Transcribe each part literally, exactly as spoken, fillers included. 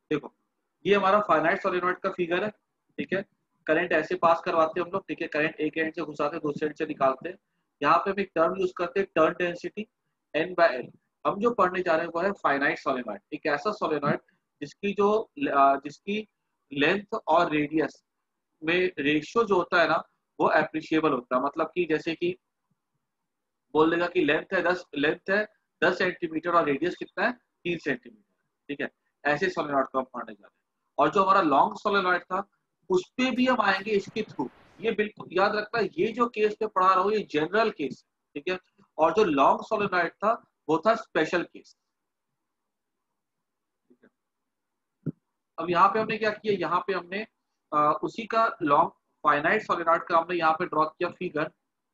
देखो ये हमारा फाइनाइट सोलेनॉइड का फिगर है, ठीक है। करंट ऐसे पास करवाते हैं हम लोग, ठीक है। करंट एक एंड से घुसाते हैं, दूसरे एंड से निकालते हैं। यहाँ पे हम एक टर्म यूज करते हैं, turn density, N by L. हम जो पढ़ने जा रहे हैं वो है फाइनाइट सोलेनॉइड, एक ऐसा सोलेनॉइड जिसकी जो जिसकी लेंथ और रेडियस में रेशियो जो होता है ना वो एप्रिशिएबल होता है। मतलब कि जैसे कि बोल देगा कि लेंथ है दस लेंथ है दस सेंटीमीटर और रेडियस कितना है तीन सेंटीमीटर, ठीक है। ऐसे सोलेनॉइड को हम पढ़ने जा रहे हैं। और जो हमारा लॉन्ग सोलेनॉइड था उस पे भी हम आएंगे इसके थ्रू। ये बिल्कुल याद रखना, ये जो केस पे पढ़ा रहा हूँ ये जनरल केस है, ठीक है। और जो लॉन्ग सोलेनॉइड था वो था स्पेशल केस, ठीक है। अब यहाँ पे हमने क्या किया, यहाँ पे हमने आ, उसी का लॉन्ग फाइनाइट सोलेनॉइड का हमने यहाँ पे ड्रॉ किया फिगर,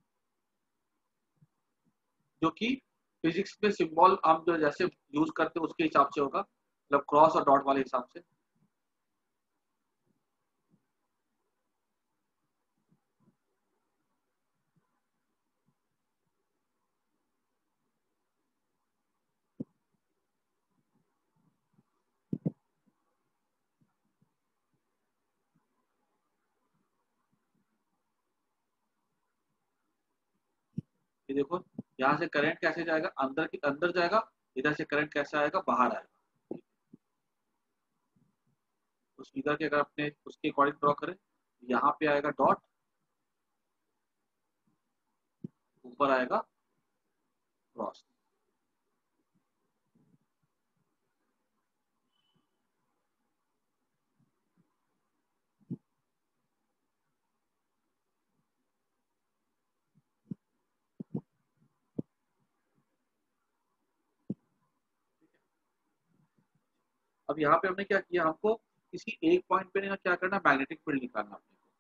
जो कि फिजिक्स में सिंबल हम जो जैसे यूज करते हैं उसके हिसाब से होगा, मतलब क्रॉस और डॉट वाले हिसाब से। ये देखो यहाँ से करंट कैसे जाएगा, अंदर की अंदर जाएगा, इधर से करंट कैसे आएगा, बाहर आएगा। उस फिगर के अगर अपने उसके अकॉर्डिंग ड्रॉ करें, यहाँ पे आएगा डॉट, ऊपर आएगा क्रॉस। अब यहाँ पे हमने क्या किया, हमको किसी एक पॉइंट पे क्या करना, मैग्नेटिक फील्ड निकालना अपने को।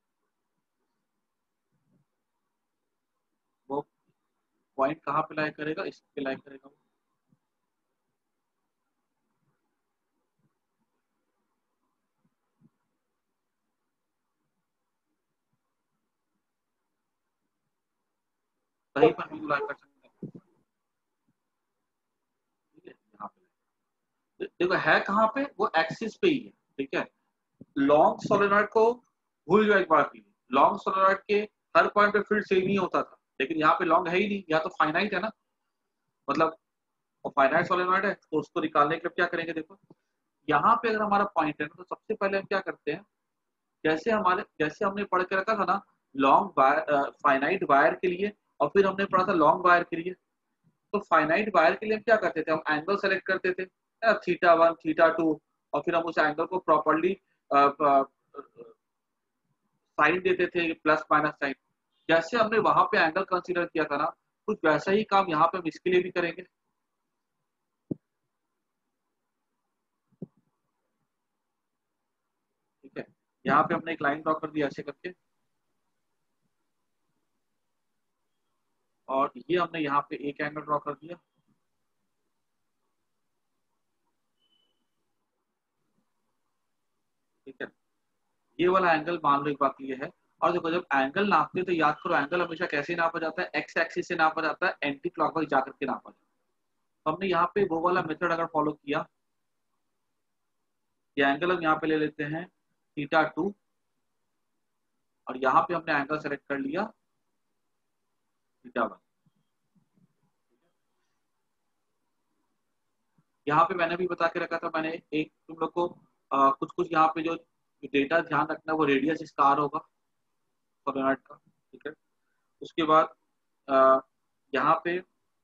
वो पॉइंट कहाँ पे लाई करेगा, इस पे लाई करेगा। कहीं पर भी लाई कर सकते हैं, ठीक है। यहाँ पे देखो है कहाँ पे, वो एक्सिस पे ही है, ठीक है। लॉन्ग सोलेनॉइड को भूल जाओ एक बार के लिए, लॉन्ग सोलेनॉइड के हर पॉइंट पे फील्ड सेम ही होता था, लेकिन यहाँ पे लॉन्ग है ही नहीं, या तो फाइनाइट है ना, मतलब और फाइनाइट सोलेनॉइड है तो उसको निकालने के लिए क्या करेंगे, देखो यहाँ पे अगर हमारा पॉइंट है ना तो सबसे पहले हम क्या करते हैं, जैसे हमारे जैसे हमने पढ़ के रखा था ना लॉन्ग वायर, फाइनाइट वायर के लिए, और फिर हमने पढ़ा था लॉन्ग वायर के लिए। तो फाइनाइट वायर के लिए हम क्या करते थे, हम एंगल सेलेक्ट करते थे, थीटा वन थीटा टू, और फिर हम उस एंगल को प्रॉपरली साइन देते थे, प्लस माइनस साइन। जैसे हमने वहां पे एंगल कंसीडर किया था ना, कुछ वैसा ही काम यहाँ पे हम इसके लिए भी करेंगे। ठीक है, यहाँ पे हमने एक लाइन ड्रॉ कर दिया ऐसे करके, और ये हमने यहाँ पे एक एंगल ड्रॉ कर दिया, ठीक है। ये वाला एंगल मान लो एक बात ये है। और देखो जब एंगल नापते हैं तो याद करो एंगल हमेशा कैसे नापा जाता है, एक्स एक्सिस से नापा जाता है, एंटी क्लॉकवाइज जाकर के नापा जाता है। तो हमने यहाँ पे वो वाला मेथड अगर फॉलो किया, ये एंगल हम यहाँ पे ले लेते हैं थीटा टू, और यहाँ पे हमने एंगल सेलेक्ट कर लिया थीटा वन। यहाँ पे मैंने भी बता के रखा था, मैंने एक तुम लोग को आ, कुछ कुछ यहाँ पे जो डेटा ध्यान रखना है वो रेडियस स्टार होगा सोलेनॉइड का, ठीक है। उसके बाद आ, यहाँ पे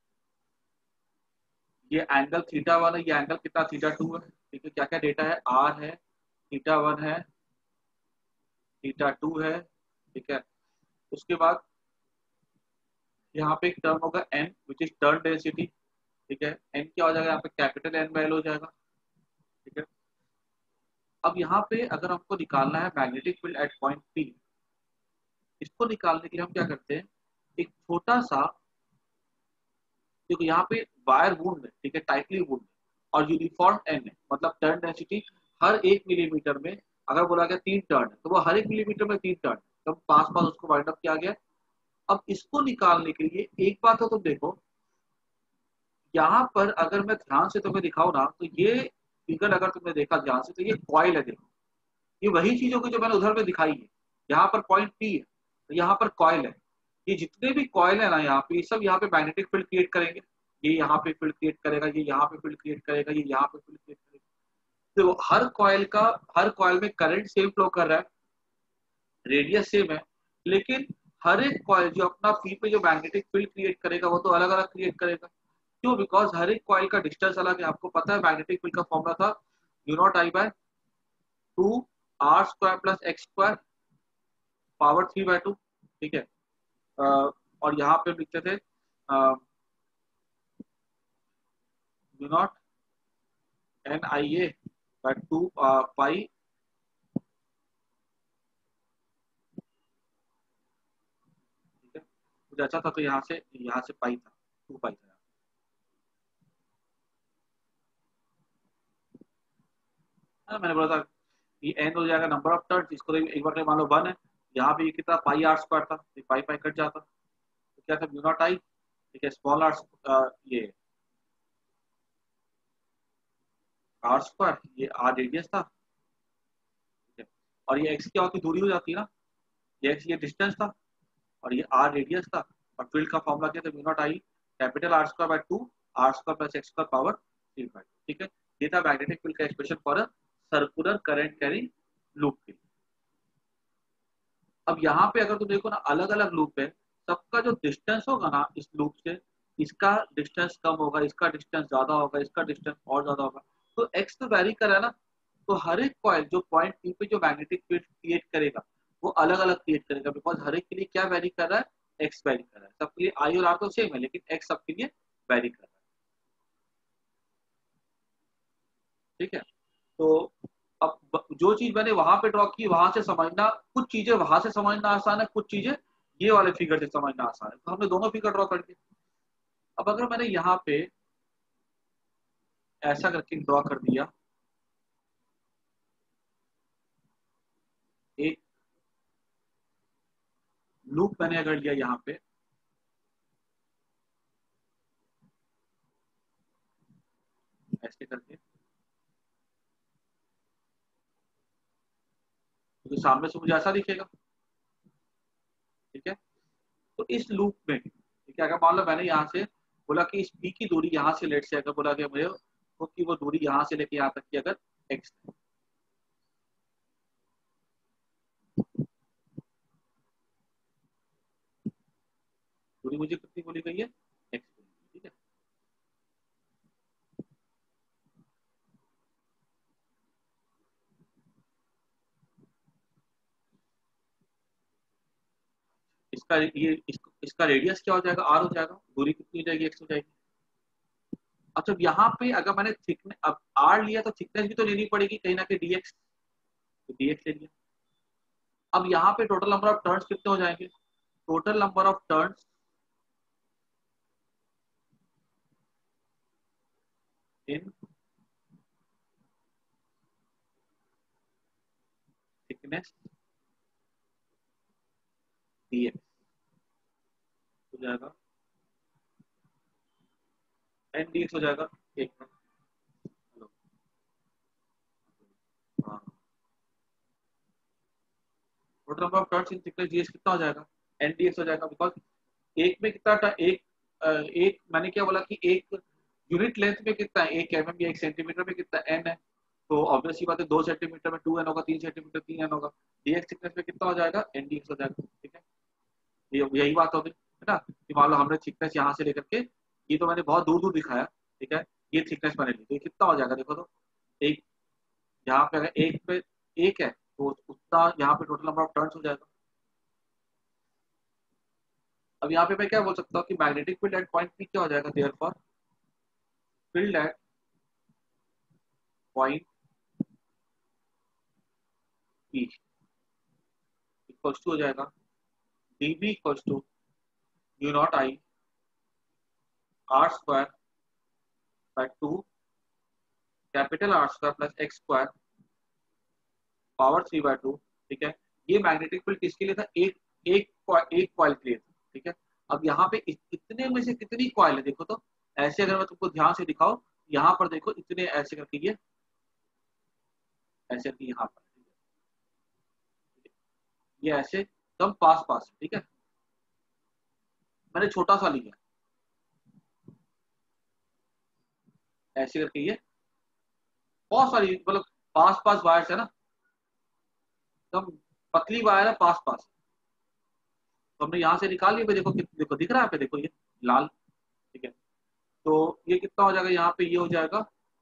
ये एंगल थीटा वन है, ये एंगल कितना थीटा टू है, ठीक है। क्या क्या डेटा है, आर है, थीटा वन है, थीटा टू है, ठीक है। उसके बाद यहाँ पे एक टर्म होगा N which is turn density, ठीक है। एन क्या हो जाएगा यहाँ पे, कैपिटल एन बाय एल हो जाएगा, ठीक है। अब यहाँ पे अगर हमको निकालना है magnetic field at point P, इसको निकालने के लिए हम क्या करते हैं, एक छोटा सा, देखो यहाँ पे वायर वुंड है, ठीक है, टाइटली वुंड है, और यूनिफॉर्म एन है, मतलब टर्न डेंसिटी हर एक मिलीमीटर में, अगर बोला गया तीन टर्न है तो वो हर एक मिलीमीटर में तीन टर्न, तो पास पास उसको वाइंड अप किया गया। अब इसको निकालने के लिए एक बात हो, तुम देखो यहाँ पर अगर मैं ध्यान से तुम्हें दिखाऊं ना तो ये फिगर अगर तुमने देखा ध्यान से तो ये कॉइल है, देखो ये वही चीज होगी जो मैंने उधर में दिखाई है। यहाँ पर पॉइंट पी है, तो यहाँ पर कॉइल है। ये जितने भी कॉइल है ना यहाँ पे, ये सब यहाँ पे मैग्नेटिक फील्ड क्रिएट करेंगे। ये यहाँ पे फील्ड क्रिएट करेगा, ये यहाँ पे फील्ड क्रिएट करेगा, ये यहाँ पे फील्ड क्रिएट करेगा। तो हर कॉइल का हर कॉइल में करंट सेम फ्लो कर रहा है, रेडियस सेम है, लेकिन हर एक कॉइल जो अपना पी पे जो मैग्नेटिक फील्ड क्रिएट करेगा वो तो अलग अलग क्रिएट करेगा। क्यों? बिकॉज हर एक कॉइल का डिस्टेंस अलग है। आपको पता है मैग्नेटिक फील्ड का फॉर्मूला था mu naught I by two R square plus X square power three by two, ठीक है। uh, और यहाँ पे लिखते थे mu naught N I A by two pi कुछ अच्छा था, तो यहाँ से यहाँ से पाई था, टू पाई था। हाँ, मैंने बोला था ये एन हो जाएगा नंबर ऑफ टर्न्स, इसको तो एक बार मान लो वन है, यहाँ पे ये कितना पाई आर स्क्वायर था, तो पाई पाई कट जाता, तो क्या था म्यू नॉट आई, ठीक है, स्मॉल आर, ये आर स्क्वायर, ये आर रेडियस था, ठीक है। और ये एक्स क्या होती दूरी हो जाती है ना, ये एक्स ये डिस्टेंस था और ये आर रेडियस था। और फील्ड का फॉर्मूला क्या था mu naught I capital R square by two R square plus X square power three by, ठीक है। ये था मैग्नेटिक फील्ड का expression for a circular current carrying loop के। अब यहाँ पे अगर तुम देखो ना अलग अलग लूप है, सबका जो डिस्टेंस होगा ना इस लूप से, इसका डिस्टेंस कम होगा, इसका डिस्टेंस ज्यादा होगा, इसका डिस्टेंस और ज्यादा होगा। तो एक्स तो वैरी कर रहा है ना, तो हर एक कॉइल जो पॉइंट पी पे जो मैग्नेटिक फील्ड क्रिएट करेगा वो अलग अलग क्रिएट करेगा, बिकॉज हर एक के लिए क्या वैरी कर रहा है, एक्स वैरी कर रहा है। सबके लिए आई और आर तो सेम है, लेकिन एक्स सबके लिए वैरी कर रहा है, ठीक है। तो अब जो चीज मैंने वहां पे ड्रॉ की वहां से समझना, कुछ चीजें वहां से समझना आसान है, कुछ चीजें ये वाले फिगर से समझना आसान है, तो हमने दोनों फिगर ड्रॉ कर दिए। अब अगर मैंने यहाँ पे ऐसा करके ड्रॉ कर दिया, एक लूप मैंने अगर लिया यहाँ पे, ऐसे करके, तो सामने से मुझे ऐसा दिखेगा, ठीक है। तो इस लूप में ठीक है, अगर मान लो मैंने यहाँ से बोला कि इस पी की दूरी यहाँ से लेट से अगर बोला कि मुझे वो की वो दूरी यहाँ से लेके यहाँ तक की अगर एक्स, दूरी मुझे कितनी बोली गई है, एक्स, ठीक है। इसका ये इस, इसका रेडियस क्या हो जाएगा, आर हो जाएगा, दूरी कितनी हो जाएगी, एक्स हो जाएगी। अब जब यहाँ पे अगर मैंने थिकनेस अब आर लिया तो थिकनेस भी तो लेनी पड़ेगी कहीं ना कहीं डीएक्स, तो डीएक्स ले लिया। अब यहाँ पे टोटल नंबर ऑफ टर्न्स कितने हो जाएंगे, total number of turns in thickness DX हो जाएगा, एन डीएक्स हो जाएगा, एक मिनट, हाँ, total number of turns in thickness DX कितना हो जाएगा, एन डीएक्स हो जाएगा। बिकॉज एक में कितना था, एक एक मैंने क्या बोला कि एक यूनिट लेंथ में कितना है, एक एम एम या एक सेंटीमीटर में कितना एन है, तो ऑब्वियसली बात है दो सेंटीमीटर में टू एन होगा, तीन सेंटीमीटर तीन एन होगा, डीएक्स थिकनेस में कितना हो जाएगा, एन डीएक्स हो जाएगा, ठीक है। ये यही बात होगी है ना, कि मान लो हमने थिकनेस यहाँ से लेकर के, ये तो मैंने बहुत दूर दूर दिखाया, ठीक है, ये थिकनेस मैंने ली, तो ये कितना हो जाएगा देखो तो, एक यहाँ पे अगर एक पे एक है तो उतना यहाँ पे टोटल नंबर ऑफ टर्न्स हो जाएगा। अब यहाँ पे मैं क्या बोल सकता हूँ कि magnetic field at point P क्या हो जाएगा, therefore field at point P equals to हो जाएगा dB equals to mu naught I R square by two capital R square plus X square power three by two, ठीक है। ये magnetic field किसके लिए था, एक एक एक कॉइल के लिए था, ठीक है। अब यहाँ पे इतने में से कितनी कॉइल है देखो तो, ऐसे अगर मैं तुमको ध्यान से दिखाओ, यहाँ पर देखो इतने ऐसे करके ये ऐसे करके यहाँ पर, ये ऐसे एकदम पास पास, ठीक है। मैंने छोटा सा लिया, ऐसे करके ये बहुत सारी मतलब पास पास वायर्स है ना, एकदम पतली वायर है पास पास। तो हमने यहाँ से निकाल लिया, देखो देखो दिख रहा है पे, देखो ये लाल, ठीक है। तो ये कितना हो जाएगा, यहाँ पे ये हो जाएगा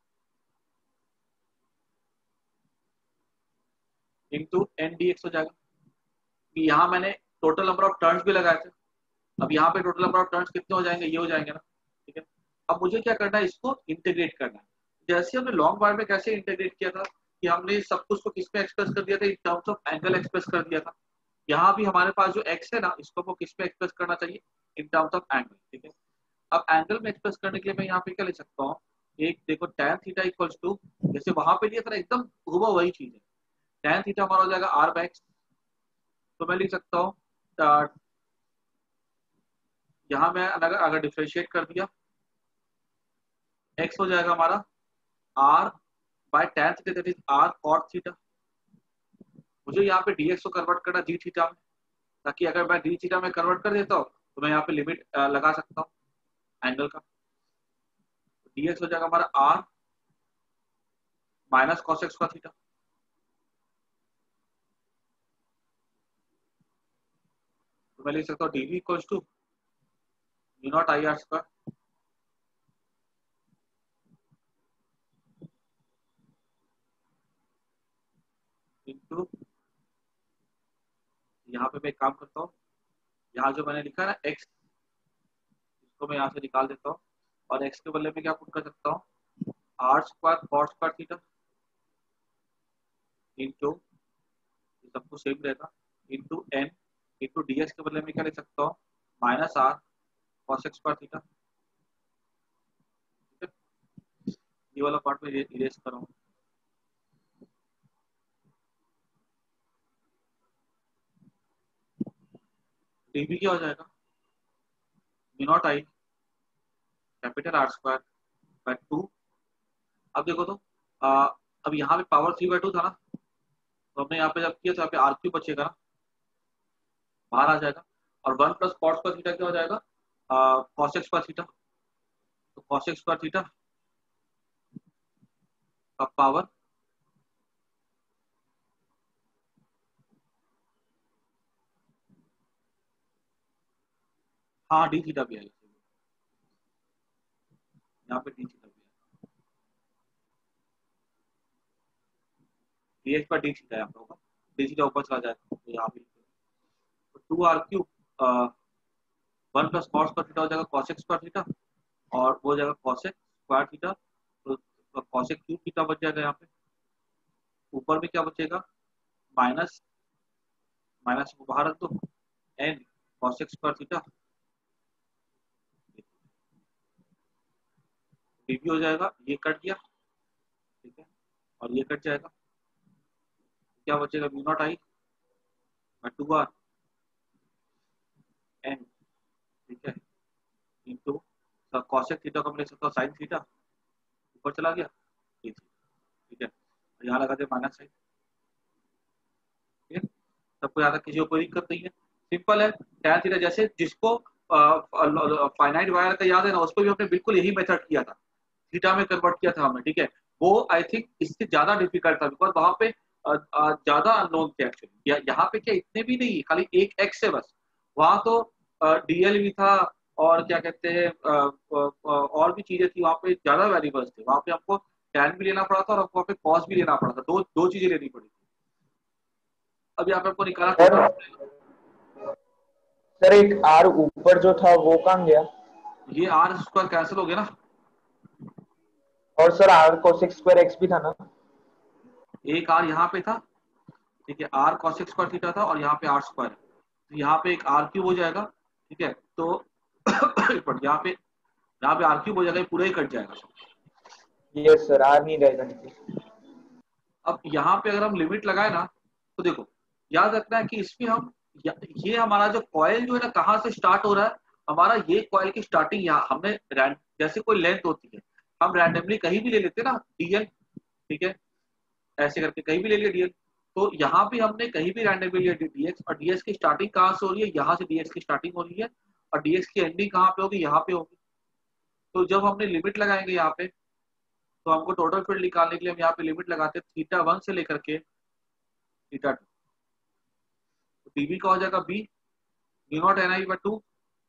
इंटू एन डी एक्स हो जाएगा। कि यहाँ मैंने टोटल नंबर ऑफ टर्न्स भी लगाए थे, अब यहाँ पे टोटल नंबर ऑफ टर्न्स कितने हो जाएंगे, ये हो जाएंगे ना, ठीक है। अब मुझे क्या करना है, इसको इंटीग्रेट करना है। जैसे हमने लॉन्ग वायर में कैसे इंटीग्रेट किया था कि हमने सब कुछ को किस में एक्सप्रेस कर दिया था, in terms of angle express कर दिया था। यहाँ भी हमारे पास जो एक्स है ना, इसको किस में एक्सप्रेस करना चाहिए, इन टर्म्स ऑफ एंगल, ठीक है। अब एंगल में एक्सप्रेस करने के लिए मैं यहाँ पे क्या ले सकता हूँ, एक देखो tan थीटा इक्वल्स टू, जैसे वहां पे लिया था ना एकदम हुआ वही चीज है, tan थीटा हमारा हो जाएगा आर बाय एक्स। तो मैं लिख सकता हूँ यहाँ मैं अगर अगर डिफ्रेंशिएट कर दिया, x हो जाएगा हमारा r by tan theta that is r cot theta. मुझे यहाँ पे dx को कन्वर्ट करना d थीटा में, ताकि अगर मैं d थीटा में कन्वर्ट कर देता हूँ तो मैं यहाँ पे लिमिट लगा सकता हूँ एंगल का। dx हो जाएगा हमारा r माइनस cos x का थीटा। तो मैं लिख सकता हूँ dv equals to mu naught I R square into, यहाँ पे मैं एक काम करता हूँ, यहाँ जो मैंने लिखा है ना x, इसको मैं यहाँ से निकाल देता हूँ और x के बदले में क्या पुट कर सकता हूँ, R square cos square theta into, सब कुछ सेम रहेगा, into N into D X के बदले में क्या लिख सकता हूँ, minus R cosec square theta. ये वाला पार्ट में इरेज कर रहा हूँ। डीबी क्या हो जाएगा, mu naught I capital R square by two. अब देखो तो आ, अब यहाँ पे पावर थ्री बाय टू था ना, तो हमने यहाँ पे जब किया तो यहाँ पे आर क्यू बचेगा ना, बाहर आ जाएगा। और one plus cos square theta क्या हो जाएगा, कॉस एक्स स्क्वायर थीटा। तो कॉस एक्स स्क्वायर थीटा का पावर हाँ डी थीटा भी आएगा, यहाँ पे डी थीटा भी है, डी एक्स पर डी थीटा यहाँ पे होगा, डी थीटा ऊपर चला जाएगा तो यहाँ पे two R Q one plus cos square theta हो जाएगा कॉस एक्स स्क्वायर थीटा, और वो हो जाएगा कॉस एक्स स्क्वायर थीटा। तो कॉस एक्स क्यूब थीटा बच जाएगा, यहाँ पे ऊपर में क्या बचेगा, माइनस माइनस को बाहर रख दो, N cosec square theta DB हो जाएगा, ये कट गया, ठीक है, और ये कट जाएगा, क्या बचेगा, mu naught I two R N, ठीक है, इंटू कॉसेक थीटा को मैं लिख सकता हूँ साइन थीटा, ऊपर चला गया, ठीक है, यहाँ लगा दे माइनस साइन, ठीक है। सबको याद है, किसी को कोई दिक्कत नहीं है, सिंपल है। टैन थीटा जैसे जिसको फाइनाइट वायर का याद है ना, उसको भी हमने बिल्कुल यही मेथड किया था, थीटा में कन्वर्ट किया था हमने, ठीक है। वो आई थिंक इससे ज्यादा डिफिकल्ट था, बिकॉज वहां पे ज्यादा अननोन थे एक्चुअली। यहाँ पे क्या इतने भी नहीं, खाली एक एक्स है बस, वहां तो डीएल भी था और क्या कहते हैं और भी चीजें थी, वहां पे ज्यादा वेरिएबल्स थे, वहां पे हमको टैन भी लेना पड़ा था और हमको वहाँ पे कॉस भी लेना पड़ा था, दो दो चीजें लेनी पड़ी थी। अब यहाँ पे हमको निकाला टोटल, सर एक आर ऊपर जो था वो कहाँ गया, ये आर स्क्वायर कैंसिल हो गया ना, और sir R cos x square X भी था ना, एक आर यहाँ पे था, ठीक है, R cos x square theta था और यहाँ पे आर स्क्वायर है, तो यहाँ पे एक आर क्यूब हो जाएगा, ठीक है। तो यहाँ पे यहाँ पे आर क्यूब हो जाएगा, पूरा ही कट जाएगा। ये सर आर नहीं रहेगा। अब यहाँ पे अगर हम लिमिट लगाए ना, तो देखो याद रखना है कि इसमें हम ये हमारा जो कॉयल जो है ना, कहाँ से स्टार्ट हो रहा है, हमारा ये कॉयल की स्टार्टिंग यहाँ हमने जैसे कोई लेंथ होती है, हम रैंडमली कहीं भी ले लेते हैं ना डीएल, ठीक है, ऐसे करके कहीं भी ले लिया डीएल। तो यहाँ पे हमने कहीं भी रैंडमली लिया डीएक्स, और डीएक्स की स्टार्टिंग कहाँ से हो रही है, यहाँ से डीएक्स की स्टार्टिंग हो रही है, और डीएक्स की एंडिंग कहाँ पे होगी, यहाँ पे होगी। तो जब हमने लिमिट लगाएंगे यहाँ पे, तो हमको टोटल फील्ड निकालने के लिए हम यहाँ पे लिमिट लगाते हैं थीटा वन से लेकर के थीटा टू। तो डीबी का हो जाएगा B B naught N I by two,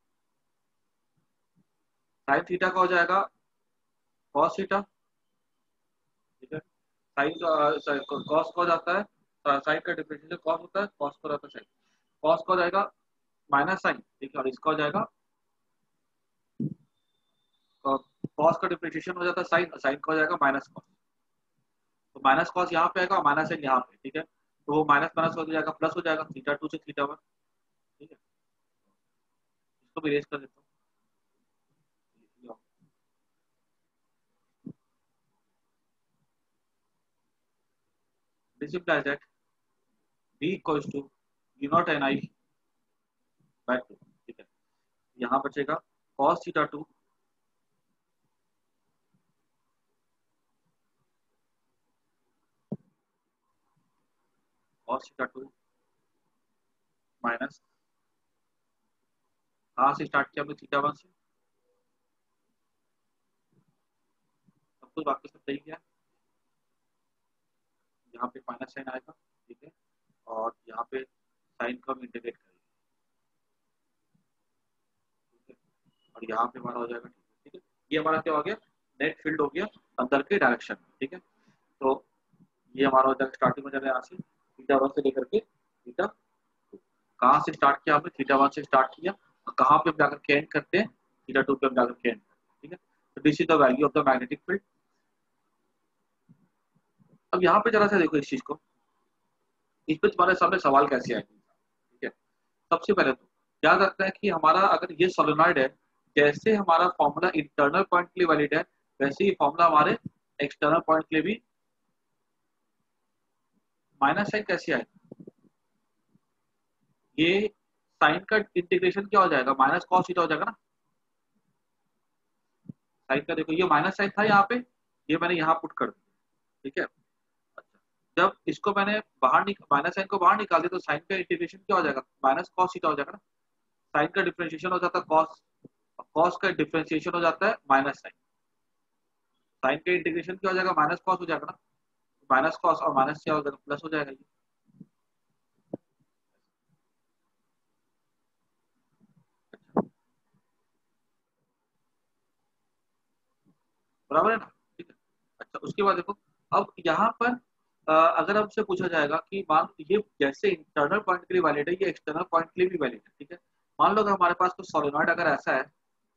sine theta का हो जाएगा कॉस थीटा, ठीक है। साइन कॉस का हो जाता है, साइन का डिफरेंशिएशन कॉस होता है, कॉस का रहता है साइन, कॉस का हो जाएगा माइनस साइन, ठीक है। और इसका हो जाएगा कॉस का डिफरेंशिएशन हो जाता है साइन, साइन का हो जाएगा माइनस कॉस। तो माइनस कॉस यहाँ पे आएगा, माइनस साइन यहाँ पे, ठीक है। तो वो माइनस माइनस हो जाएगा प्लस हो जाएगा, थीटा टू से थीटा वन, ठीक है। इसको भी रेज कर देता हूँ। This implies that b equals to b naught N I by two, ठीक है। यहाँ बचेगा cos theta two cos theta two minus, कहाँ से स्टार्ट किया हमने, थीटा वन से, सब कुछ बाकी सब सही किया। यहाँ पे माइनस साइन आएगा, ठीक है। और यहाँ पे साइन को हम इंटीग्रेट करेंगे, ठीक है। और यहाँ पे हमारा हो जाएगा, ठीक है। ये हमारा क्या हो गया, नेट फील्ड हो गया अंदर के डायरेक्शन में, ठीक है। तो ये हमारा हो जाएगा स्टार्टिंग में जाएगा यहाँ से थीटा वन से लेकर के थीटा टू। कहाँ से स्टार्ट किया हमने, थीटा वन से स्टार्ट किया, और कहाँ पे हम जाकर के एंड करते हैं, थीटा टू पे हम जाकर के एंड करते हैं, ठीक है। तो this is the value of the magnetic field. अब यहाँ पे जरा सा देखो इस चीज को, इस पे तुम्हारे सामने सवाल कैसे आएगा, ठीक है। सबसे पहले तो याद रखना है कि हमारा अगर ये सोलेनॉइड है, जैसे हमारा फॉर्मूला इंटरनल पॉइंट के लिए वैलिड है, वैसे ही फॉर्मूला हमारे एक्सटर्नल पॉइंट के लिए भी। माइनस साइन कैसे आएगा, ये साइन का इंटीग्रेशन क्या हो जाएगा, माइनस कॉस थीटा हो जाएगा ना। साइन का देखो, ये माइनस साइन था यहाँ पे, ये मैंने यहाँ पुट कर दिया, ठीक है। अच्छा, जब इसको मैंने बाहर माइनस साइन को बाहर निकाल दिया, तो साइन का इंटीग्रेशन क्या हो जाएगा, माइनस कॉस थीटा हो जाएगा ना। साइन का डिफरेंशिएशन हो जाता है कॉस, कॉस का डिफरेंशिएशन हो जाता है माइनस साइन, साइन का इंटीग्रेशन क्या हो जाएगा, माइनस कॉस हो जाएगा ना। माइनस कॉस और माइनस क्या हो जाएगा, प्लस हो जाएगा ये, बराबर है ना, ठीक है। अच्छा, उसके बाद देखो, अब यहाँ पर अ, अगर हमसे पूछा जाएगा कि मान ये जैसे इंटरनल पॉइंट के लिए वैलिड है, ये एक्सटर्नल पॉइंट के लिए भी वैलिड है, ठीक है। मान लो अगर हमारे पास कोई सोलेनॉइड अगर ऐसा है,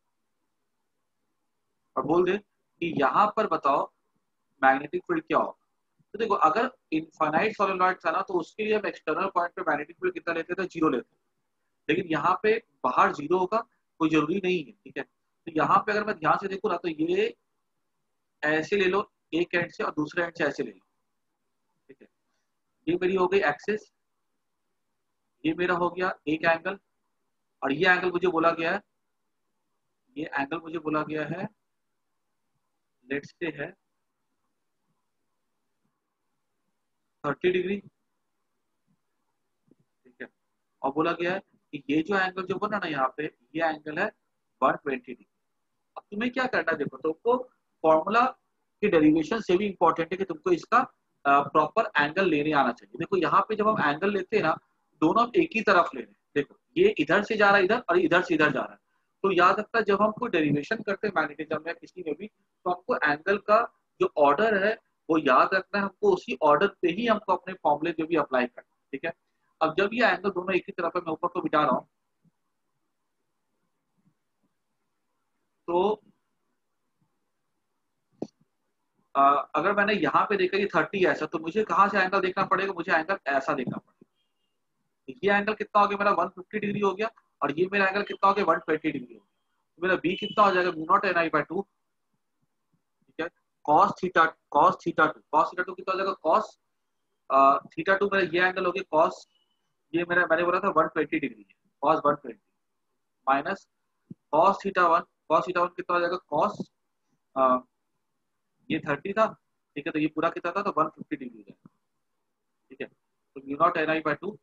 और बोल दे कि यहाँ पर बताओ मैग्नेटिक फील्ड क्या होगा, तो देखो अगर इनफाइनाइट सोलेनॉइड था ना, तो उसके लिए हम एक्सटर्नल पॉइंट पे मैग्नेटिक फील्ड कितना लेते थे, जीरो लेते थे। लेकिन यहाँ पे बाहर जीरो होगा, कोई जरूरी नहीं है, ठीक है। तो यहाँ पे अगर मैं ध्यान से देखूँ ना, तो ये ऐसे ले लो एक एंड से, और दूसरे एंड से ऐसे ले लो, ठीक है। ये मेरी हो गई एक्सिस, ये मेरा हो गया एक एंगल, और ये एंगल मुझे बोला गया है, ये एंगल मुझे बोला गया है, लेट्स से है थर्टी डिग्री, ठीक है। और बोला गया है कि ये जो एंगल जो बना ना यहाँ पे, ये एंगल है वन ट्वेंटी डिग्री। अब तुम्हें क्या करना है, देखो तुमको फॉर्मूला की डेरिवेशन से भी इंपॉर्टेंट है कि तुमको इसका प्रॉपर एंगल लेने आना चाहिए। देखो यहाँ पे जब हम एंगल लेते हैं ना, दोनों हम एक ही तरफ ले रहे हैं, देखो ये इधर से जा रहा है इधर, और इधर से इधर जा रहा है। तो याद रखना, जब हम कोई डेरिवेशन करते हैं मैग्नेटिज्म या किसी में भी, तो हमको एंगल का जो ऑर्डर है वो याद रखना है, हमको उसी ऑर्डर पे ही हमको अपने फॉर्मूले जो भी अप्लाई करना है, ठीक है। अब जब ये एंगल दोनों एक ही तरफ है, मैं ऊपर को बिठा रहा हूँ, तो आ, अगर मैंने यहाँ पे देखा ये थर्टी ऐसा, तो मुझे कहाँ से एंगल देखना पड़ेगा, मुझे एंगल ऐसा देखना पड़ेगा। ये एंगल कितना हो गया मेरा, वन फिफ्टी डिग्री हो गया, और ये मेरा एंगल कितना हो गया, वन ट्वेंटी डिग्री हो गया। तो मेरा बी कितना हो जाएगा, B naught N I by two, ठीक है। Cos theta cos theta two cos theta two कितना हो जाएगा, कॉस थीटा टू मेरा ये एंगल हो गया कॉस, ये मेरा मैंने बोला था वन ट्वेंटी डिग्री है, cos one twenty minus cos theta one, cos theta one कितना हो जाएगा, कॉस ये थर्टी था, ठीक है। तो ये पूरा कितना था, तो वन फिफ्टी डिग्री हो जाएगा, ठीक है। तो mu naught N I by two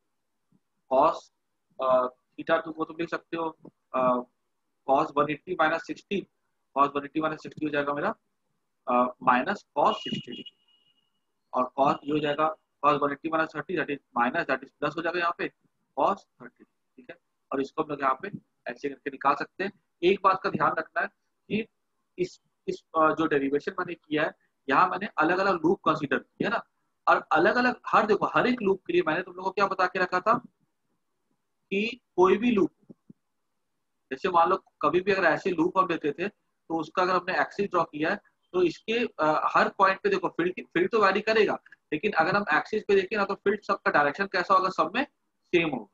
cos theta two को तुम लिख सकते हो cos one eighty minus sixty, cos one eighty minus sixty हो जाएगा मेरा माइनस कॉस सिक्सटी डिग्री, और कॉस ये हो जाएगा cos one eighty minus thirty, that is minus that is plus हो जाएगा यहाँ पे कॉस थर्टी, ठीक है। और इसको हम लोग यहाँ पे ऐसे करके निकाल सकते हैं। एक बात का ध्यान रखना है कि इस इस जो डेरिवेशन मैंने किया है, यहाँ मैंने अलग अलग लूप कंसीडर किया है ना, और अलग अलग हर देखो हर एक लूप के लिए मैंने तुम लोगों को क्या बता के रखा था कि कोई भी लूप, जैसे मान लो कभी भी अगर ऐसे लूप हम लेते थे तो उसका अगर हमने एक्सिस ड्रॉ किया है तो इसके आ, हर पॉइंट पे देखो फील्ड फील्ड तो वैरी करेगा, लेकिन अगर हम एक्सिस पे देखें ना तो फील्ड सबका डायरेक्शन कैसा होगा, सब में सेम होगा।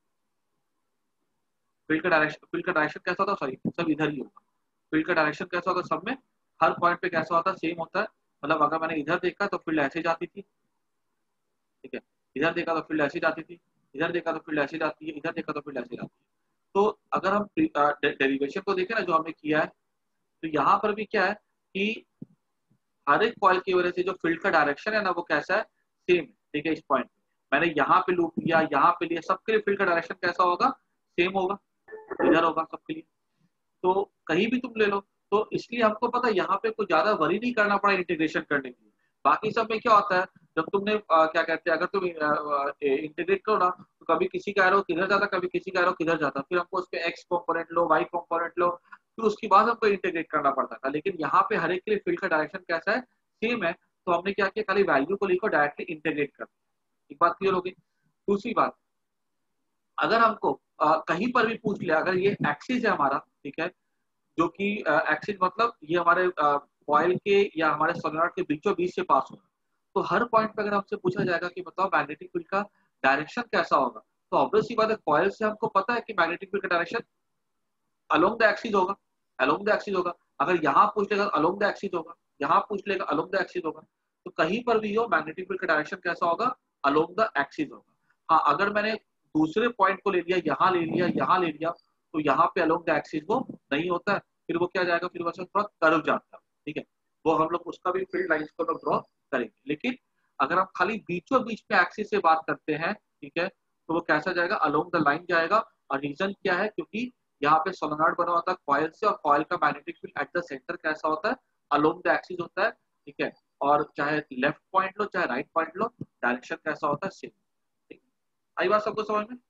फील्ड का डायरेक्शन फील्ड का डायरेक्शन कैसा होता है, सॉरी सब इधर ही होगा। फील्ड का डायरेक्शन कैसा होता है सब में, हर पॉइंट पे कैसा होता है, सेम होता है। मतलब अगर मैंने इधर देखा तो फील्ड ऐसे जाती थी, ठीक है, इधर देखा तो फील्ड ऐसे जाती थी, इधर देखा तो फील्ड ऐसे जाती है, इधर देखा तो फील्ड ऐसे जाती है। तो अगर हम डेरिवेशन को देखें ना जो हमने किया है, तो यहाँ पर भी क्या है कि हर एक कॉइल की वजह से जो फील्ड का डायरेक्शन है ना वो कैसा है, सेम, ठीक है। इस पॉइंट मैंने यहाँ पे लूप लिया, यहाँ पे लिया, सबके लिए फील्ड का डायरेक्शन कैसा होगा, सेम होगा, इधर होगा सबके लिए। तो कहीं भी तुम ले लो, तो इसलिए हमको पता है यहाँ पे कुछ ज्यादा वरी नहीं करना पड़ा इंटीग्रेशन करने के लिए। बाकी सब में क्या होता है, जब तुमने आ, क्या कहते हैं, अगर तुम इंटीग्रेट करो ना तो कभी किसी का एरो किधर जाता, कभी किसी का एरो किधर जाता, फिर हमको उस पर एक्स कॉम्पोनेंट लो, वाई कॉम्पोनेंट लो, फिर उसके बाद हमको इंटीग्रेट करना पड़ता था। लेकिन यहाँ पे हर एक के लिए फील्ड का डायरेक्शन कैसा है, सेम है। तो हमने क्या किया, खाली वैल्यू को लेकर डायरेक्टली इंटीग्रेट कर दिया। एक बात क्लियर होगी। दूसरी बात, अगर हमको आ, कहीं पर भी पूछ लिया, अगर ये एक्सिस है हमारा, ठीक है, जो कि एक्सिस मतलब ये हमारे कॉइल के या हमारे सोलेनॉइड के बीचों बीच से पास हो रहा है, तो हर पॉइंट पे अगर हमसे पूछा जाएगा कि बताओ मैग्नेटिक फील्ड का डायरेक्शन कैसा होगा, तो ऑब्वियस सी बात है कॉइल से हमको पता है कि मैग्नेटिक फील्ड का डायरेक्शन अलोंग द एक्सिस होगा, अलोंग द एक्सिस होगा। अगर यहाँ पूछ लेगा अलोंग द एक्सिस होगा, यहाँ पूछ लेगा अलोंग द एक्सिस होगा, तो कहीं पर भी हो मैग्नेटिक फील्ड का डायरेक्शन कैसा होगा, अलोंग द एक्सिस होगा। हाँ, अगर मैंने दूसरे पॉइंट को ले लिया, यहाँ ले लिया, यहाँ ले लिया, तो यहाँ पे अलोंग द एक्सिस वो नहीं होता है, फिर वो क्या जाएगा, फिर वैसे थोड़ा कर्व जाता है, ठीक है। वो हम लोग उसका भी फील्ड लाइंस को लोग ड्रॉ करेंगे। लेकिन अगर हम खाली बीचों बीच में एक्सिस से बात करते हैं, ठीक है, तो वो कैसा जाएगा, अलोंग द लाइन जाएगा। और रीजन क्या है, क्योंकि यहाँ पे सोलेनॉइड बना होता है कॉइल से, और कॉइल का magnetic field at the centre कैसा होता है, अलोंग द एक्सिस होता है, ठीक है। और चाहे लेफ्ट पॉइंट लो चाहे राइट पॉइंट लो, डायरेक्शन कैसा होता है, सेम। ठीक, आई बात सबको समझ में,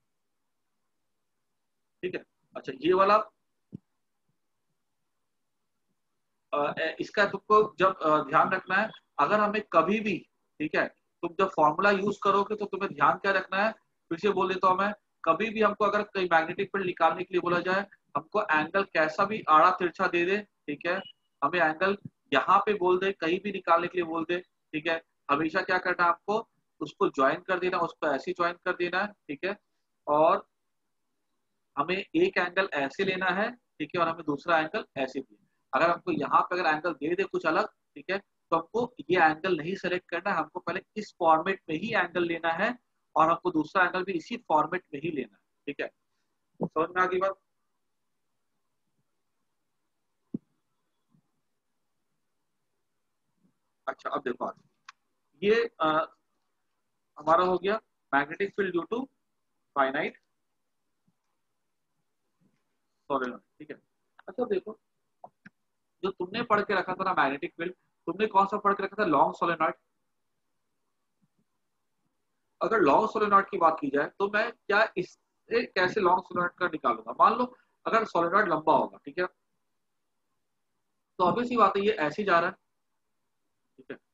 ठीक है। अच्छा, ये वाला आ, इसका तुमको जब आ, ध्यान रखना है, अगर हमें कभी भी, ठीक है, तुम जब फॉर्मूला यूज करोगे तो तुम्हें ध्यान क्या रखना है, फिर से बोल देता हूं मैं, कभी भी हमको अगर कहीं मैग्नेटिक फील्ड निकालने के लिए बोला जाए, हमको एंगल कैसा भी आड़ा तिरछा दे दे, ठीक है, हमें एंगल यहाँ पे बोल दे, कहीं भी निकालने के लिए बोल दे, ठीक है, हमेशा क्या करना है आपको, उसको ज्वाइन कर देना, उसको ऐसे ज्वाइन कर देना है, ठीक है। और हमें एक एंगल ऐसे लेना है, ठीक है, और हमें दूसरा एंगल ऐसे भी। अगर हमको यहाँ पे अगर एंगल दे दे कुछ अलग, ठीक है, तो हमको ये एंगल नहीं सेलेक्ट करना है, हमको पहले इस फॉर्मेट में ही एंगल लेना है, और हमको दूसरा एंगल भी इसी फॉर्मेट में ही लेना है, ठीक है। समझ में आ गई बात। अच्छा, अब देखो आज ये आ, हमारा हो गया magnetic field due to finite solenoid, ठीक है। अच्छा देखो, जो तुमने पढ़ के रखा था ना मैग्नेटिक फील्ड, तुमने कौन सा पढ़ के रखा था, लॉन्ग सोलेनॉइड। अगर लॉन्ग सोलेनॉइड की बात की जाए तो मैं क्या इससे कैसे लॉन्ग सोलेनॉइड का निकालूंगा, मान लो अगर सोलेनॉइड लंबा होगा, ठीक है, तो ऑब्वियस सी बात है ये ऐसे जा रहा है, ठीक है।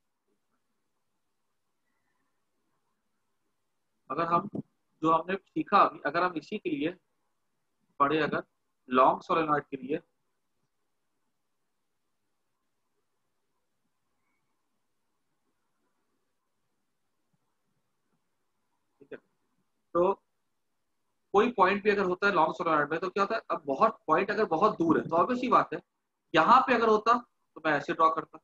अगर हम जो हमने सीखा अभी, अगर हम इसी के लिए पढ़े, अगर लॉन्ग सोलेनॉइड के लिए, ठीक है, तो कोई पॉइंट भी अगर होता है लॉन्ग सोलेनॉइड में तो क्या होता है, अब बहुत पॉइंट अगर बहुत दूर है तो ऑब्वियस सी बात है, यहाँ पे अगर होता तो मैं ऐसे ड्रॉ करता।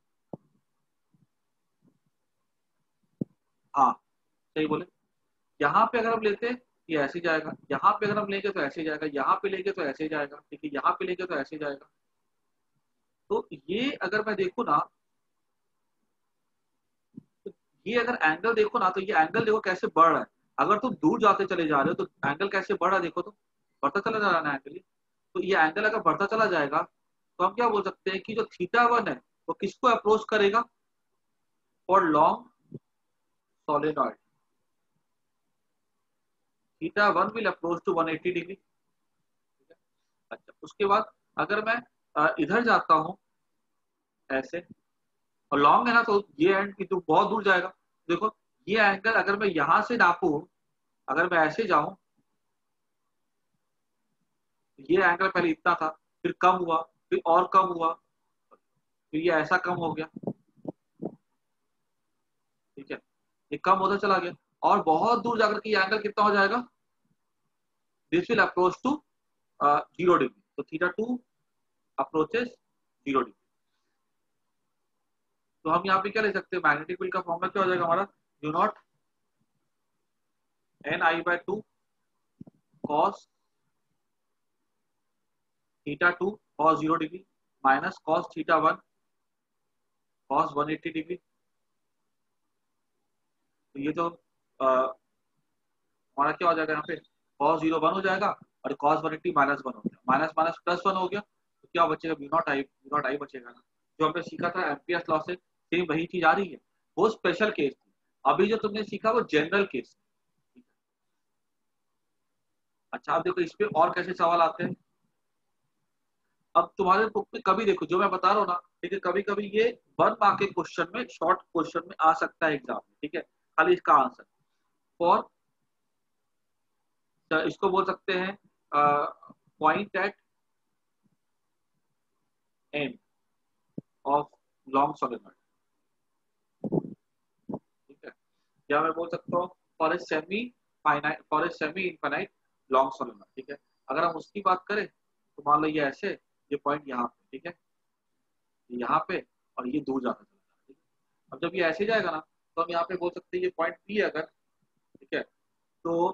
हाँ, सही बोले। यहाँ पे अगर हम लेते हैं ये ऐसे जाएगा, यहाँ पे अगर हम लेंगे तो ऐसे जाएगा, यहाँ पे लेंगे तो ऐसे जाएगा, ठीक है, यहाँ पे लेंगे तो ऐसे जाएगा। तो ये अगर मैं देखूँ ना, ये अगर एंगल देखो ना, तो ये एंगल देखो कैसे बढ़ रहा है। अगर तुम दूर जाते चले जा रहे हो तो एंगल कैसे बढ़ रहा है, देखो तो बढ़ता चला जा रहा है एंगल। तो ये एंगल अगर बढ़ता चला जाएगा तो हम क्या बोल सकते हैं कि जो थीटा वन है वो किसको अप्रोच करेगा, for long solenoid theta one will approach to one eighty degree. अच्छा, उसके बाद अगर मैं अ, इधर जाता हूं ऐसे, और लॉन्ग है ना, तो ये एंड की तो बहुत दूर जाएगा। देखो ये एंगल अगर मैं यहां से नापू, अगर मैं ऐसे जाऊं, ये एंगल पहले इतना था, फिर कम हुआ, फिर और कम हुआ, फिर ये ऐसा कम हो गया, ठीक है, ये कम होता चला गया, और बहुत दूर जाकर के ये एंगल कितना हो जाएगा, this will approach to zero degree. तो theta two approaches zero degree. तो हम यहाँ पे क्या ले सकते हैं, मैग्नेटिक फील्ड का फॉर्मूला क्या हो जाएगा हमारा, mu naught N I by two cos theta two cos zero degree minus cos theta one cos one eighty degree. तो ये तो uh, हमारा क्या हो जाएगा यहाँ पे, कॉस जीरो वन हो जाएगा, और cos one eighty minus one हो गया, माइनस माइनस प्लस वन हो गया, तो क्या बचेगा, B naught I, B naught I बचेगा ना। जो हमने सीखा था एम्पियर्स लॉ से सेम वही चीज आ रही है। वो स्पेशल केस थी, अभी जो तुमने सीखा वो जनरल केस। अच्छा, अब देखो इस पे और कैसे सवाल आते हैं। अब तुम्हारे बुक में कभी देखो जो मैं बता रहा हूँ ना, ठीक है, कभी कभी ये वन मार्क के क्वेश्चन में, शॉर्ट क्वेश्चन में आ सकता है एग्जाम में, ठीक है, खाली इसका आंसर फॉर, इसको बोल सकते हैं point at end of long solenoid, ठीक है, या मैं बोल सकता हूँ for a semi finite, for a semi infinite long solenoid, ठीक है। अगर हम उसकी बात करें तो मान लो ये ऐसे, ये पॉइंट यहाँ पे, ठीक है, यहाँ पे, और ये दूर जाता चला जाता है, ठीक है। अब जब ये ऐसे जाएगा ना, तो हम यहाँ पे बोल सकते हैं ये पॉइंट पी अगर, ठीक है, तो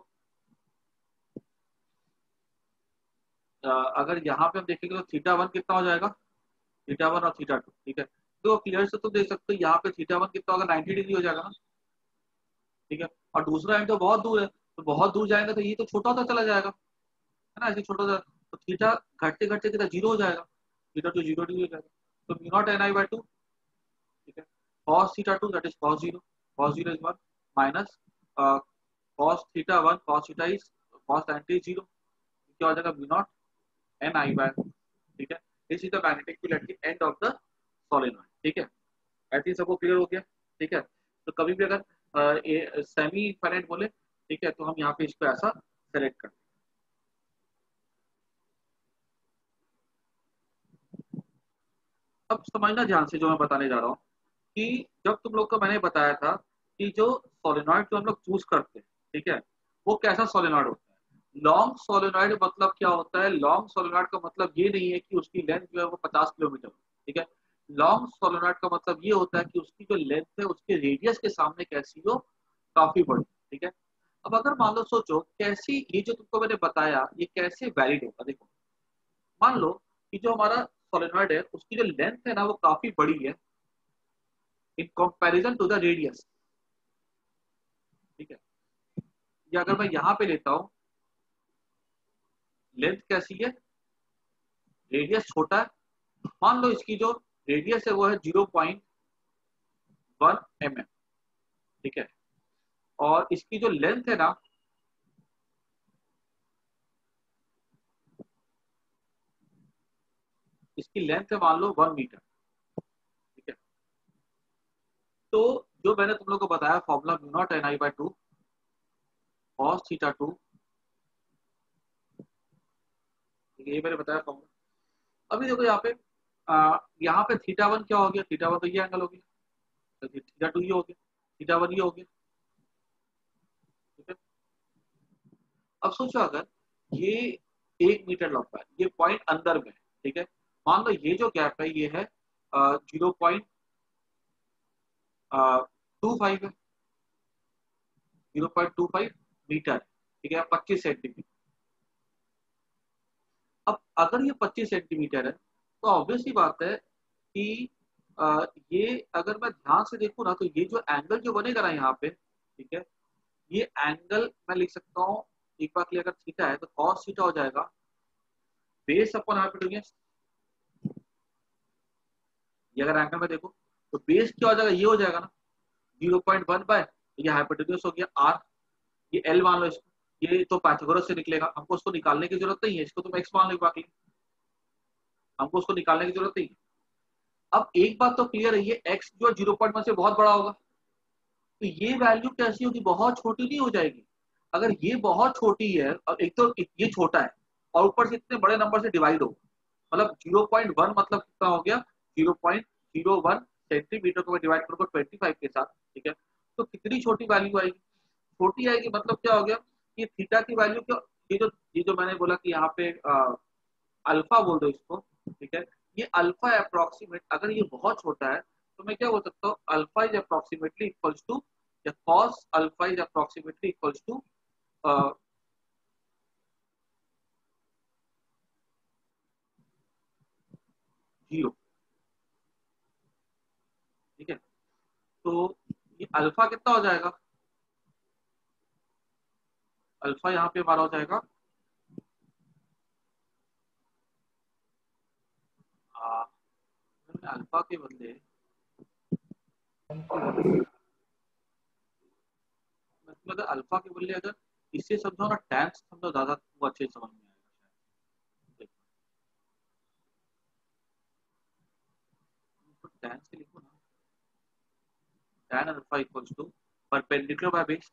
आ, अगर यहाँ पे हम देखेंगे तो थीटा वन कितना हो जाएगा, थीटा वन और थीटा टू, ठीक है, तो क्लियर से तो देख सकते हो यहाँ पे थीटा वन कितना होगा, नाइन्टी डिग्री हो जाएगा ना, ठीक है, और दूसरा एंड तो बहुत दूर है, तो बहुत दूर जाएगा तो ये तो छोटा होता चला जाएगा, है ना, ऐसे छोटा सा, तो थीटा घटते घटते कितना जीरो हो जाएगा, थीटा टू जीरो डिग्री हो जाएगा। तो mu naught N I by two, ठीक है, cos theta two that is cos zero, cos zero is one minus uh, cos theta one, cos theta is cos ninety is zero, क्या हो जाएगा, v naught n I by, ठीक है। This is the magnetic field at the end of the solenoid, ठीक है। I think सबको clear हो गया, ठीक है। तो कभी भी अगर सेमी इनफाइनाइट बोले, ठीक है, तो हम यहाँ पे इसको ऐसा सेलेक्ट करते हैं। अब समझना ध्यान से जो मैं बताने जा रहा हूँ, कि जब तुम लोग को मैंने बताया था कि जो सोलेनॉइड जो हम लोग चूज करते हैं, ठीक है, वो कैसा सोलेनॉइड होता है, लॉन्ग सोलेनॉइड मतलब क्या होता है, लॉन्ग सोलेनॉइड का मतलब ये नहीं है कि उसकी लेंथ जो है वो पचास किलोमीटर हो, ठीक है। लॉन्ग सोलेनॉइड का मतलब ये होता है कि उसकी जो लेंथ है उसके रेडियस के सामने कैसी हो, काफी बड़ी, ठीक है। अब अगर मान लो सोचो कैसी, ये जो तुमको मैंने बताया ये कैसे वैलिड होगा, देखो मान लो कि जो हमारा सोलेनॉइड है उसकी जो लेंथ है ना वो काफी बड़ी है in comparison to the radius, ठीक है। या अगर मैं यहाँ पे लेता हूँ, लेंथ कैसी है, रेडियस छोटा है, मान लो इसकी जो रेडियस है वो है zero point one M M, ठीक है, और इसकी जो लेंथ है ना, इसकी लेंथ है मान लो वन मीटर, ठीक है। तो जो मैंने तुम लोग को बताया formula mu naught N I by two cos theta two, ये मैंने बताया फॉर्मूला। अभी देखो यहाँ पे आ, यहाँ पे थीटा वन क्या हो गया, थीटा वन तो ये एंगल हो गया, तो थीटा टू ये हो गया, थीटा वन ये हो गया, ठीक है। अब सोचो अगर ये एक मीटर लंबा है, ये पॉइंट अंदर में है, ठीक है, मान लो ये जो गैप है ये है जीरो पॉइंट टू फाइव है, zero point two five metre, ठीक है, पच्चीस सेंटीमीटर। अब अगर ये पच्चीस सेंटीमीटर है तो ऑब्वियस ही बात है कि आ, ये अगर मैं ध्यान से देखूँ ना तो ये जो एंगल जो बनेगा ना यहाँ पे, ठीक है, ये एंगल मैं लिख सकता हूँ एक बार के लिए, अगर थीटा है तो कॉस थीटा हो जाएगा बेस अपॉन हाइपोटेन्यूज। ये अगर एंगल में देखो तो बेस क्या हो जाएगा, ये हो जाएगा ना जीरो पॉइंट वन बाय, ये हाइपोटेन्यूज हो गया आर, ये एल मान लो इसको, ये तो पाइथागोरस से निकलेगा, हमको उसको निकालने की जरूरत नहीं है, इसको तुम एक्स मान लो बाकी, हमको उसको निकालने की जरूरत नहीं है। अब एक बात तो क्लियर है, ये एक्स जो जीरो पॉइंट वन से बहुत बड़ा होगा, तो ये वैल्यू कैसी होगी, बहुत छोटी नहीं हो जाएगी। अगर ये बहुत छोटी है और एक तो ये छोटा है और ऊपर से इतने बड़े नंबर से डिवाइड हो, मतलब जीरो पॉइंट वन मतलब कितना हो गया, zero point zero one centimetre को डिवाइड करोगे ट्वेंटी फाइव के साथ, ठीक है, तो कितनी छोटी वैल्यू आएगी, छोटी आएगी, मतलब क्या हो गया, ये थीटा की वैल्यू क्या, ये जो ये जो मैंने बोला कि यहाँ पे अल्फा बोल दो इसको, ठीक है, ये अल्फा अप्रोक्सीमेट, अगर ये बहुत छोटा है तो मैं क्या बोल सकता हूँ, alpha is approximately equals to, या cos alpha is approximately equals to zero, ठीक है। तो ये अल्फा कितना हो जाएगा, अल्फा यहाँ पे हमारा हो जाएगा अल्फा के बदले मतलब अगर अल्फा के बदले अगर इससे समझो ना टैन समझो, ज्यादा तुमको अच्छे से समझ में आएगा शायद। तो टैन से लिखो ना, tan alpha equals to perpendicular by base,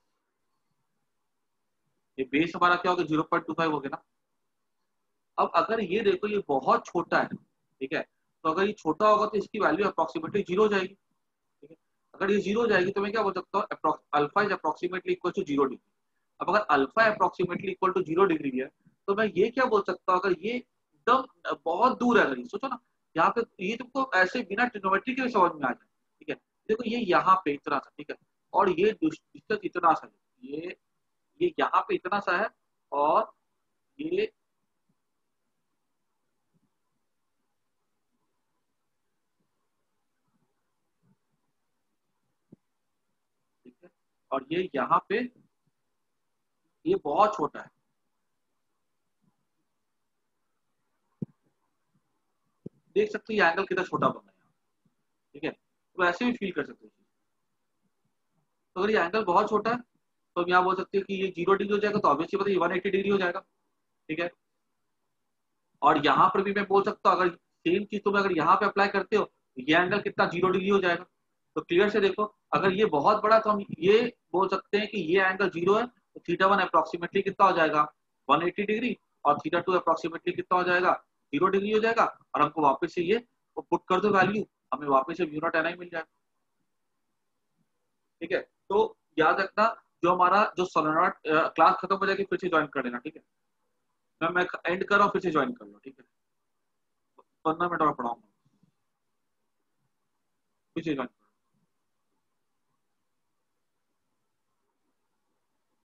ये बेस हमारा क्या होगा जीरो पॉइंट टू फाइव हो गया ना। अब अगर ये देखो ये बहुत छोटा है, ठीक है, तो अगर ये छोटा होगा तो इसकी वैल्यू अप्रोक्सीमेटली जीरो हो जाएगी, ठीक है। अगर ये जीरो हो जाएगी तो मैं क्या बोल सकता हूँ, alpha is approximately equal to zero degree. अब अगर alpha approximately equal to zero degree है तो मैं ये क्या बोल सकता हूँ, अगर ये एकदम बहुत दूर है, अगर ये सोचो ना यहाँ पे, ये तुमको ऐसे बिना ट्रिग्नोमेट्री के भी समझ में आ जाए, ठीक है, देखो ये यहाँ पे इतना सा, ठीक है, और ये डिस्टेंस इतना सा है, ये ये यहाँ पे इतना सा है, और ये ठीक है, और ये यहाँ पे ये बहुत छोटा है, देख सकते हो ये एंगल कितना छोटा बन रहा है, ठीक है, तो ऐसे भी फील कर सकते हो। तो अगर ये एंगल बहुत छोटा है तो हम यहाँ बोल सकते हैं कि ये जीरो डिग्री हो जाएगा, तो ऑब्वियसली पता है ये वन एटी डिग्री हो जाएगा, ठीक है। और यहाँ पर भी मैं बोल सकता हूँ, अगर सेम चीज तुम अगर यहाँ पे अप्लाई करते हो तो ये एंगल कितना जीरो डिग्री हो जाएगा। तो क्लियर से देखो, अगर ये बहुत बड़ा तो हम ये बोल सकते हैं कि ये एंगल जीरो है, तो थीटा वन अप्रोक्सीमेटली कितना हो जाएगा वन एटी डिग्री, और थीटा टू अप्रोक्सीमेटली कितना हो जाएगा जीरो डिग्री हो जाएगा, और हमको वापस से ये पुट कर दो वैल्यू, हमें वापस से म्यू नॉट एन आई मिल जाएगा, ठीक है। तो याद रखना, जो हमारा जो सोलेनॉइड क्लास खत्म हो जाएगी फिर से ज्वाइन कर लेना, ठीक है, मैं मैं एंड कर रहा हूँ, फिर से ज्वाइन कर लो, ठीक है, पंद्रह मिनट और पढ़ाऊंगा, फिर से ज्वाइन